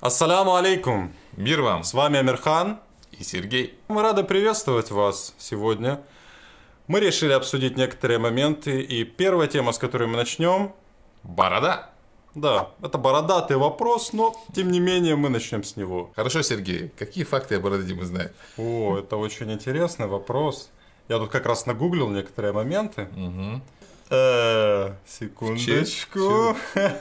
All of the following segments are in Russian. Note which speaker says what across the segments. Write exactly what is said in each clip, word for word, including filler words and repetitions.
Speaker 1: Ассаляму алейкум.
Speaker 2: Мир вам.
Speaker 1: С вами Амирхан
Speaker 2: и Сергей.
Speaker 1: Мы рады приветствовать вас сегодня. Мы решили обсудить некоторые моменты. И первая тема, с которой мы начнем...
Speaker 2: Борода.
Speaker 1: Да, это бородатый вопрос, но тем не менее мы начнем с него.
Speaker 2: Хорошо, Сергей. Какие факты о бороде мы знаем?
Speaker 1: О, это очень интересный вопрос. Я тут как раз нагуглил некоторые моменты.
Speaker 2: Угу.
Speaker 1: Э, секундочку.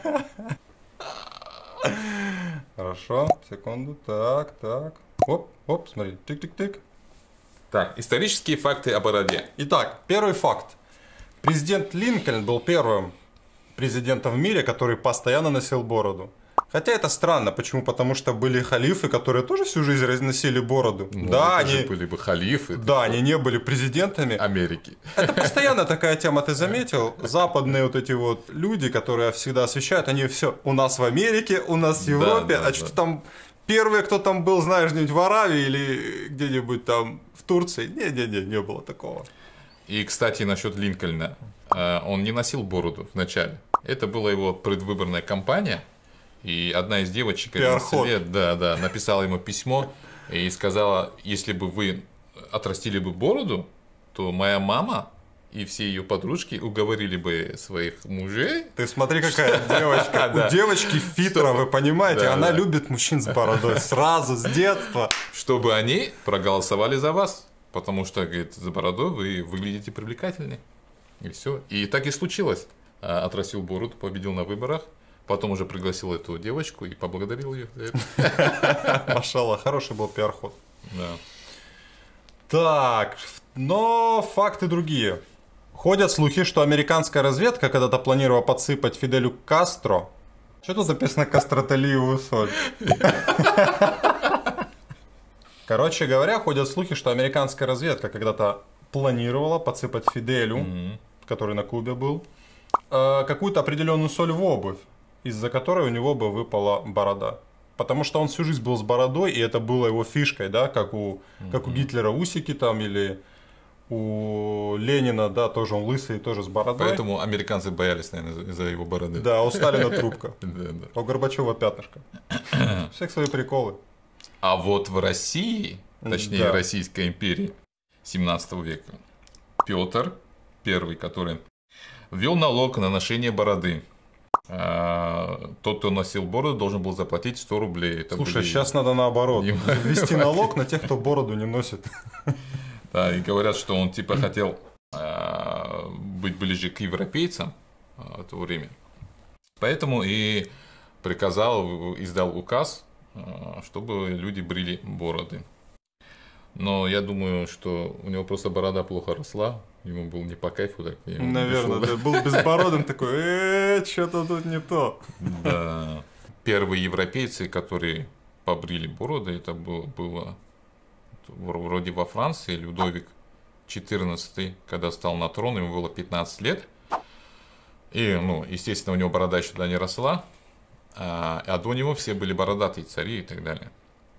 Speaker 1: Хорошо, секунду, так, так. Оп, оп, смотри, тык-тык-тык.
Speaker 2: Так, исторические факты о бороде.
Speaker 1: Итак, первый факт. Президент Линкольн был первым президентом в мире, который постоянно носил бороду. Хотя это странно, почему? Потому что были халифы, которые тоже всю жизнь носили бороду.
Speaker 2: Ну,
Speaker 1: да,
Speaker 2: они
Speaker 1: они
Speaker 2: были бы халифы.
Speaker 1: Да, они не были президентами
Speaker 2: Америки.
Speaker 1: Это постоянно такая тема, ты заметил? Западные вот эти вот люди, которые всегда освещают, они все у нас в Америке, у нас в Европе,
Speaker 2: да, да,
Speaker 1: а что
Speaker 2: да.
Speaker 1: там первые, кто там был, знаешь, где-нибудь в Аравии или где-нибудь там в Турции? Не-не-не, не было такого.
Speaker 2: И, кстати, насчет Линкольна. Он не носил бороду вначале. Это была его предвыборная кампания. И одна из девочек одиннадцати лет, да, да, написала ему письмо и сказала, если бы вы отрастили бы бороду, то моя мама и все ее подружки уговорили бы своих мужей.
Speaker 1: Ты смотри, какая девочка. У девочки фитра, вы понимаете, она любит мужчин с бородой сразу, с детства.
Speaker 2: Чтобы они проголосовали за вас, потому что, говорит, за бородой вы выглядите привлекательнее. И все. И так и случилось. Отрастил бороду, победил на выборах. Потом уже пригласил эту девочку и поблагодарил ее за это.
Speaker 1: Машалла, хороший был пиар-ход.
Speaker 2: Да.
Speaker 1: Так, но факты другие. Ходят слухи, что американская разведка когда-то планировала подсыпать Фиделю Кастро. Что тут записано кастротолиевую соль? Короче говоря, ходят слухи, что американская разведка когда-то планировала подсыпать Фиделю, который на Кубе был, какую-то определенную соль в обувь, из-за которой у него бы выпала борода. Потому что он всю жизнь был с бородой, и это было его фишкой, да, как у, mm-hmm. как у Гитлера усики там, или у Ленина, да, тоже он лысый, тоже с бородой.
Speaker 2: Поэтому американцы боялись, наверное, из-за его бороды.
Speaker 1: Да, у Сталина трубка, у Горбачева пятнышко. Всех свои приколы.
Speaker 2: А вот в России, точнее Российской империи семнадцатого века, Петр Первый, который ввел налог на ношение бороды. Тот, кто носил бороду, должен был заплатить сто рублей. Это
Speaker 1: Слушай,
Speaker 2: были...
Speaker 1: сейчас надо наоборот. Ввести налог на тех, кто бороду не носит.
Speaker 2: Да, и говорят, что он типа хотел быть ближе к европейцам в то время. Поэтому и приказал, издал указ, чтобы люди брили бороды. Но я думаю, что у него просто борода плохо росла. Ему был не по кайфу, так.
Speaker 1: Наверное, да, был безбородым такой, э, что-то тут не то.
Speaker 2: Да. Первые европейцы, которые побрили бороды, это было, было вроде во Франции, Людовик четырнадцатый, когда стал на трон, ему было пятнадцать лет. И, ну, естественно, у него борода еще туда не росла, а, а до него все были бородатые цари и так далее.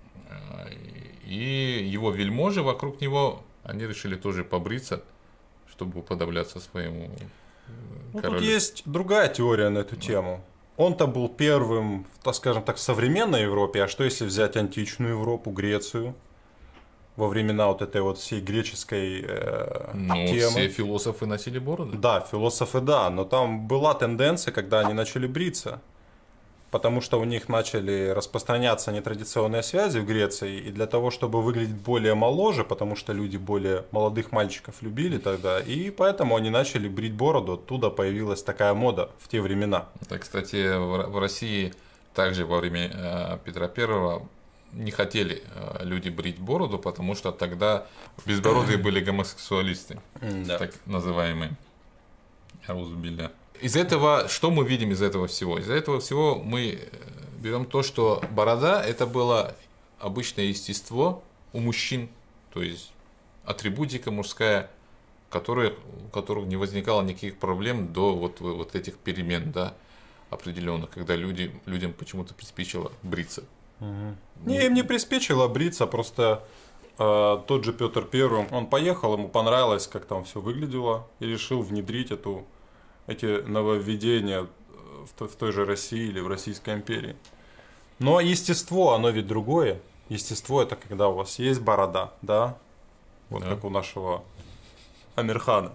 Speaker 2: И его вельможи вокруг него, они решили тоже побриться, чтобы уподобляться своему
Speaker 1: ну,
Speaker 2: королю.
Speaker 1: Тут есть другая теория на эту тему. Он-то был первым, так скажем так, в современной Европе, а что если взять античную Европу, Грецию, во времена вот этой вот всей греческой э,
Speaker 2: ну,
Speaker 1: темы?
Speaker 2: Все философы носили бороды.
Speaker 1: Да, философы, да, но там была тенденция, когда они начали бриться. Потому что у них начали распространяться нетрадиционные связи в Греции, и для того, чтобы выглядеть более моложе, потому что люди более молодых мальчиков любили тогда, и поэтому они начали брить бороду, оттуда появилась такая мода в те времена.
Speaker 2: Это, кстати, в России также во время Петра Первого не хотели люди брить бороду, потому что тогда безбородые были гомосексуалисты,
Speaker 1: да.
Speaker 2: Так называемые. Аузубилля. Из этого, что мы видим из этого всего? Из этого всего мы берем то, что борода – это было обычное естество у мужчин, то есть атрибутика мужская, которая, у которых не возникало никаких проблем до вот, вот этих перемен, да, определенных, когда люди, людям почему-то приспичило бриться.
Speaker 1: Угу. Не, им не приспичило бриться, просто э, тот же Петр Первый, он поехал, ему понравилось, как там все выглядело, и решил внедрить эту эти нововведения в той же России или в Российской империи. Но естество, оно ведь другое. Естество это когда у вас есть борода, да? Вот да. Как у нашего Амирхана.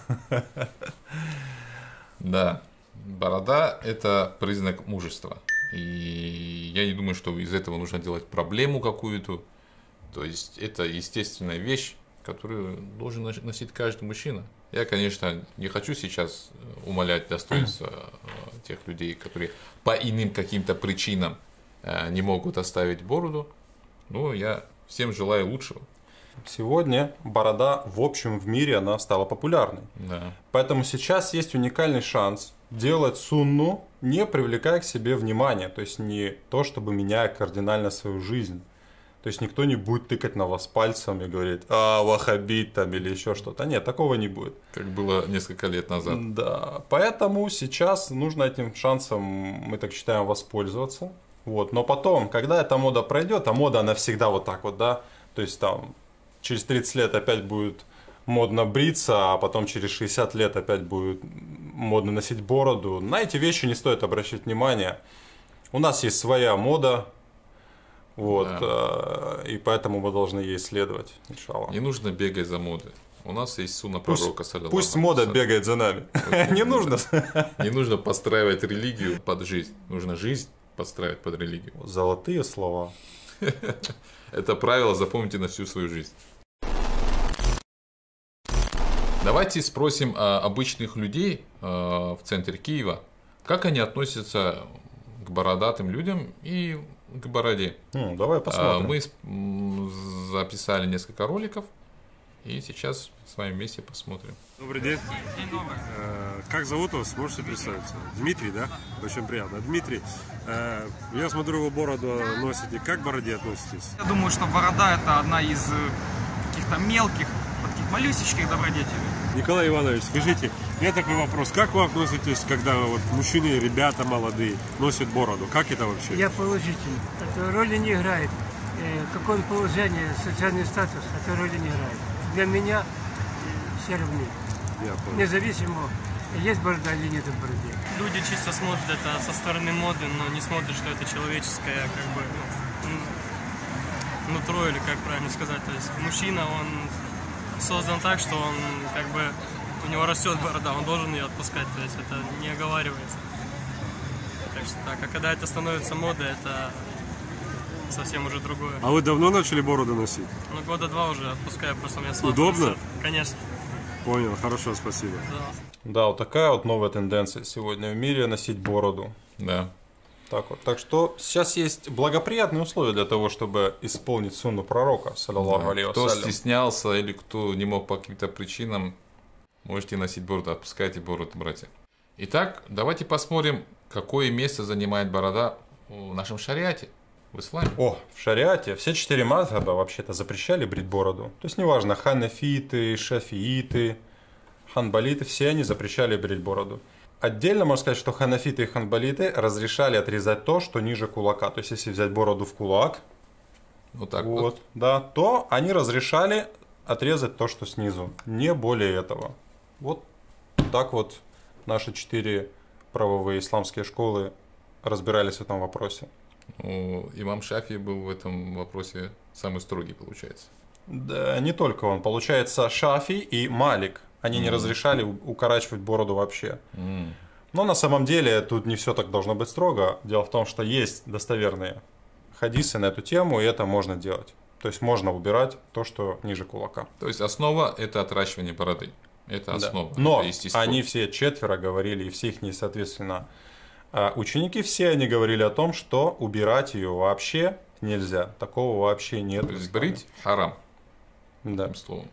Speaker 2: Да, борода это признак мужества. И я не думаю, что из этого нужно делать проблему какую-то. То есть это естественная вещь, которую должен носить каждый мужчина. Я, конечно, не хочу сейчас умалять достоинство тех людей, которые по иным каким-то причинам не могут оставить бороду. Но я всем желаю лучшего.
Speaker 1: Сегодня борода в общем в мире она стала популярной.
Speaker 2: Да.
Speaker 1: Поэтому сейчас есть уникальный шанс делать сунну, не привлекая к себе внимания. То есть не то, чтобы меняя кардинально свою жизнь. То есть никто не будет тыкать на вас пальцем и говорить, а, ваххабит там или еще что-то. Нет, такого не будет.
Speaker 2: Как было несколько лет назад.
Speaker 1: Да, поэтому сейчас нужно этим шансом, мы так считаем, воспользоваться. Вот. Но потом, когда эта мода пройдет, а мода она всегда вот так вот, да, то есть там через тридцать лет опять будет модно бриться, а потом через шестьдесят лет опять будет модно носить бороду. На эти вещи не стоит обращать внимание. У нас есть своя мода. Вот, да. И поэтому мы должны ей следовать, иншаллах.
Speaker 2: Не нужно бегать за модой. У нас есть сунна пророка, саллаллаху.
Speaker 1: Пусть мода бегает за нами. Не нужно.
Speaker 2: Не нужно подстраивать религию под жизнь. Нужно жизнь подстраивать под религию.
Speaker 1: Золотые слова.
Speaker 2: Это правило запомните на всю свою жизнь. Давайте спросим обычных людей в центре Киева, как они относятся к бородатым людям и к бороде.
Speaker 1: Ну, давай посмотрим.
Speaker 2: Мы записали несколько роликов и сейчас с вами вместе посмотрим.
Speaker 3: Добрый день. Как зовут вас? Можете представиться? Дмитрий, да? Очень приятно. Дмитрий, я смотрю, вы бороду носите. Как к бороде относитесь?
Speaker 4: Я думаю, что борода это одна из каких-то мелких, таких малюсечких добродетелей.
Speaker 3: Николай Иванович, скажите, у меня такой вопрос. Как вы относитесь, когда вот мужчины, ребята молодые носят бороду? Как это вообще?
Speaker 5: Я положительно. Это роли не играет. Какое положение, социальный статус, это роли не играет. Для меня все равны. Независимо, есть борода или нет бороды.
Speaker 6: Люди чисто смотрят это со стороны моды, но не смотрят, что это человеческое, как бы, ну, нутро, или как правильно сказать. То есть мужчина, он создан так, что он, как бы, у него растет борода, он должен ее отпускать, то есть это не оговаривается. Так что так, а когда это становится модой, это совсем уже другое.
Speaker 3: А вы давно начали бороду носить?
Speaker 6: Ну, года два уже отпускаю, просто у меня слабо.
Speaker 3: Удобно?
Speaker 6: Растет. Конечно.
Speaker 3: Понял, хорошо, спасибо.
Speaker 6: Да.
Speaker 1: Да, вот такая вот новая тенденция сегодня в мире носить бороду.
Speaker 2: Да.
Speaker 1: Так вот. Так что сейчас есть благоприятные условия для того, чтобы исполнить сунну пророка, саллаллаху
Speaker 2: Да.
Speaker 1: алейхи
Speaker 2: Кто
Speaker 1: вассалям.
Speaker 2: стеснялся или кто не мог по каким-то причинам, можете носить бороду, отпускайте бороду, братья. Итак, давайте посмотрим, какое место занимает борода в нашем шариате, в исламе.
Speaker 1: О, в шариате все четыре мазхаба вообще-то запрещали брить бороду. То есть неважно, ханафиты, шафииты, ханбалиты, все они запрещали брить бороду. Отдельно можно сказать, что ханафиты и ханбалиты разрешали отрезать то, что ниже кулака. То есть если взять бороду в кулак,
Speaker 2: Вот так
Speaker 1: вот,
Speaker 2: вот.
Speaker 1: да, то они разрешали отрезать то, что снизу. Не более этого. Вот так вот наши четыре правовые исламские школы разбирались в этом вопросе.
Speaker 2: Ну, имам Шафи был в этом вопросе самый строгий, получается.
Speaker 1: Да, не только он. Получается, Шафи и Малик. Они mm. не разрешали укорачивать бороду вообще.
Speaker 2: Mm.
Speaker 1: Но на самом деле тут не все так должно быть строго. Дело в том, что есть достоверные хадисы на эту тему, и это можно делать. То есть можно убирать то, что ниже кулака.
Speaker 2: То есть основа – это отращивание бороды. Это основа.
Speaker 1: Да. Но
Speaker 2: это естество.
Speaker 1: они все четверо говорили, и все их, соответственно, ученики, все они говорили о том, что убирать ее вообще нельзя. Такого вообще нет.
Speaker 2: То есть брить харам.
Speaker 1: Да.
Speaker 2: Этим словом.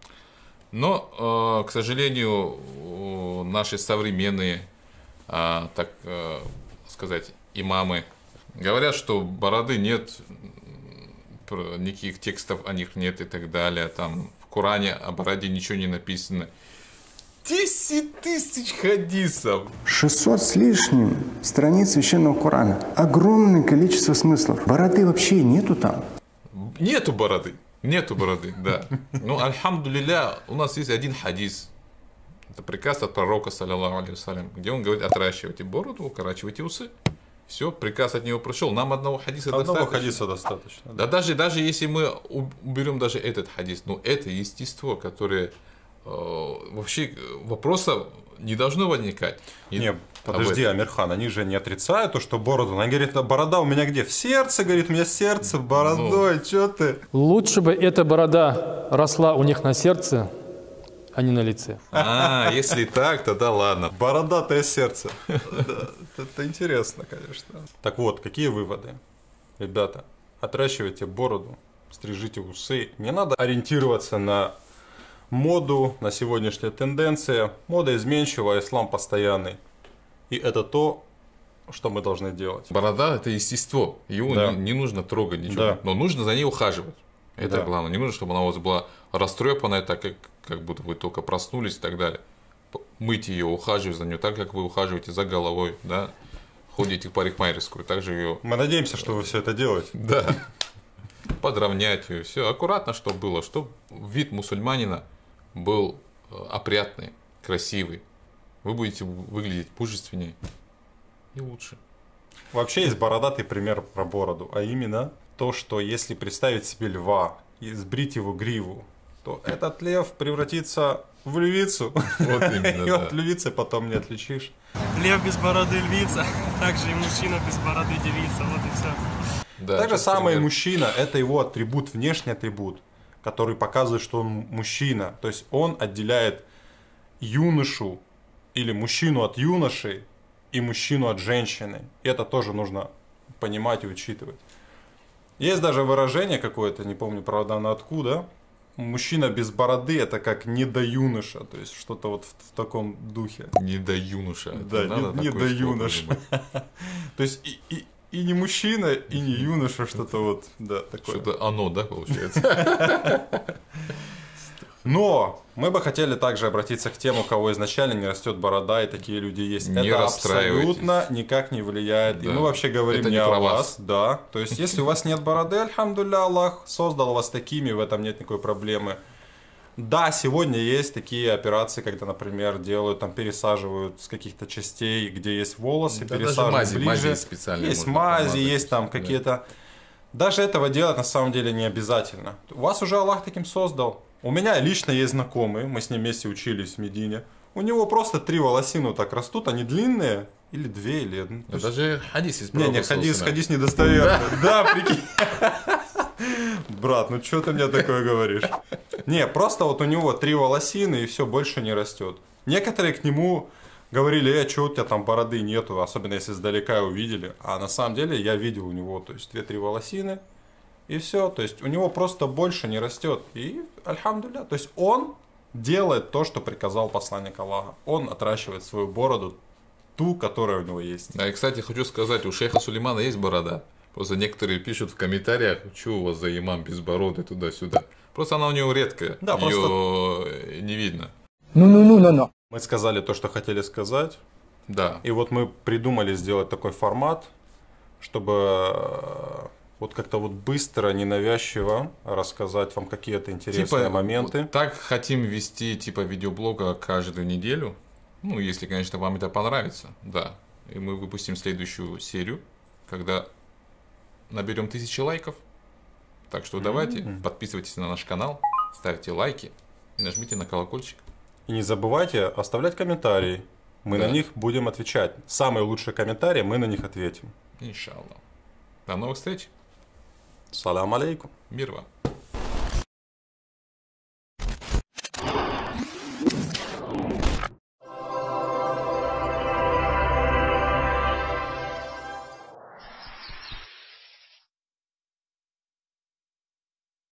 Speaker 2: Но, к сожалению, наши современные, так сказать, имамы говорят, что бороды нет, никаких текстов о них нет и так далее. Там в Коране о бороде ничего не написано. десять тысяч хадисов.
Speaker 7: шестьсот с лишним страниц священного Корана. Огромное количество смыслов. Бороды вообще нету там.
Speaker 2: Нету бороды. Нету бороды, да. Ну, альхамдулилля, у нас есть один хадис. Это приказ от пророка, саллаллаху алейхи вассалям, где он говорит: отращивайте бороду, укорачивайте усы. Все, приказ от него прошел. Нам одного хадиса
Speaker 1: Одного
Speaker 2: достаточно.
Speaker 1: хадиса достаточно.
Speaker 2: Да, да даже, даже если мы уберем даже этот хадис, ну это естество, которое э, вообще вопроса не должно возникать.
Speaker 1: Не, не подожди, Амирхан, они же не отрицают то, что бороду. Она говорит, борода у меня где? В сердце, говорит, у меня сердце бородой, ну, что ты?
Speaker 8: Лучше бы эта борода росла у них на сердце, а не на лице.
Speaker 2: А, если так, тогда ладно.
Speaker 1: Бородатое сердце. Это интересно, конечно. Так вот, какие выводы? Ребята, отращивайте бороду, стрижите усы. Не надо ориентироваться на моду, на сегодняшние тенденции. Мода изменчивая, ислам постоянный. И это то, что мы должны делать.
Speaker 2: Борода – это естество. Его
Speaker 1: да.
Speaker 2: не, не нужно трогать ничего. Да. Но нужно за ней ухаживать. Это да. главное. Не нужно, чтобы она у вас была растрепанная, так как, как будто вы только проснулись и так далее. Мыть ее, ухаживать за нее, так как вы ухаживаете за головой, да? Ходите в парикмахерскую, также ее...
Speaker 1: Мы надеемся, что вы все это делаете.
Speaker 2: Да. Подровнять ее, все аккуратно, чтобы было, чтобы вид мусульманина был опрятный, красивый. Вы будете выглядеть мужественнее и лучше.
Speaker 1: Вообще есть бородатый пример про бороду, а именно то, что если представить себе льва и сбрить его гриву, то этот лев превратится в львицу. Вот именно, и от львицы потом не отличишь.
Speaker 6: Лев без бороды львица, также и мужчина без бороды девица, вот и все.
Speaker 1: Да, так же самое и мужчина, это его атрибут, внешний атрибут, который показывает, что он мужчина. То есть он отделяет юношу или мужчину от юноши и мужчину от женщины. И это тоже нужно понимать и учитывать. Есть даже выражение какое-то, не помню, правда, на откуда. Мужчина без бороды – это как недоюноша, то есть что-то вот в, в таком духе.
Speaker 2: Недоюноша.
Speaker 1: Да, недоюноша. То есть и, и, и не мужчина, и не юноша, что-то вот, да, такое.
Speaker 2: Что-то оно, да, получается?
Speaker 1: Но мы бы хотели также обратиться к тем, у кого изначально не растет борода, и такие люди есть.
Speaker 2: Не
Speaker 1: это абсолютно никак не влияет. Да. И мы вообще говорим
Speaker 2: это
Speaker 1: не,
Speaker 2: не
Speaker 1: о
Speaker 2: вас.
Speaker 1: вас. Да. То есть, если у вас нет бороды, альхамдулилля, Аллах создал вас такими, в этом нет никакой проблемы. Да, сегодня есть такие операции, когда, например, делают, там пересаживают с каких-то частей, где есть волосы, да, пересаживают
Speaker 2: мази,
Speaker 1: ближе.
Speaker 2: Мази специальные
Speaker 1: есть мази, помазать, есть там
Speaker 2: да.
Speaker 1: какие-то... Даже этого делать на самом деле не обязательно. Вас уже Аллах таким создал. У меня лично есть знакомый, мы с ним вместе учились в Медине. У него просто три волосины вот так растут, они длинные, или две, или одну.
Speaker 2: Да даже хадис из
Speaker 1: Не, не, хадис, хадис недостоверный. Да, прикинь. Брат, ну что ты мне такое говоришь? Не, просто вот у него три волосины и все, больше не растет. Некоторые к нему говорили, э, что у тебя там бороды нету, особенно если издалека увидели. А на самом деле я видел у него, то есть две-три волосины. И все, то есть у него просто больше не растет. И альхамдулилля, то есть он делает то, что приказал посланник Аллаха. Он отращивает свою бороду, ту, которая у него есть.
Speaker 2: Да, и, кстати, хочу сказать, у шейха Сулеймана есть борода. Просто некоторые пишут в комментариях, что у вас за имам без бороды, туда-сюда. Просто она у него редкая,
Speaker 1: да,
Speaker 2: ее
Speaker 1: просто...
Speaker 2: не видно.
Speaker 1: Ну-ну-ну-ну-ну. Мы сказали то, что хотели сказать.
Speaker 2: Да.
Speaker 1: И вот мы придумали сделать такой формат, чтобы... Вот как-то вот быстро, ненавязчиво рассказать вам какие-то интересные
Speaker 2: типа,
Speaker 1: моменты.
Speaker 2: Вот так хотим вести типа видеоблога каждую неделю. Ну, если, конечно, вам это понравится. Да. И мы выпустим следующую серию, когда наберем тысячи лайков. Так что давайте, mm-hmm. подписывайтесь на наш канал, ставьте лайки и нажмите на колокольчик.
Speaker 1: И не забывайте оставлять комментарии. Мы да. на них будем отвечать. Самые лучшие комментарии, мы на них ответим.
Speaker 2: Иншаллах. До новых встреч.
Speaker 1: Салам алейкум.
Speaker 2: Мир вам.